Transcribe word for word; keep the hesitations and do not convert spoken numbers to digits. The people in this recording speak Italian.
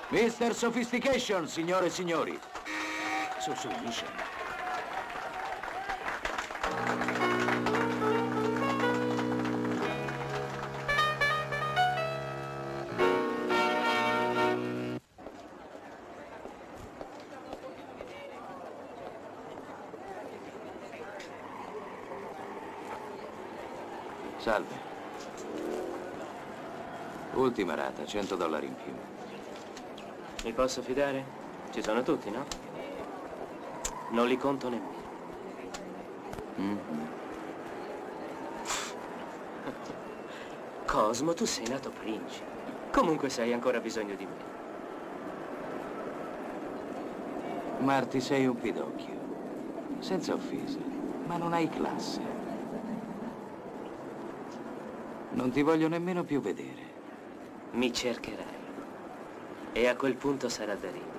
mister Sophistication, signore e signori. Su, su, Mission. Salve. Ultima rata, cento dollari in più. Mi posso fidare? Ci sono tutti, no? Non li conto nemmeno. Mm-hmm. Cosmo, tu sei nato principe. Comunque se hai ancora bisogno di me. Marty, sei un pidocchio. Senza offesa, ma non hai classe. Non ti voglio nemmeno più vedere. Mi cercherai. E a quel punto sarà da ridere.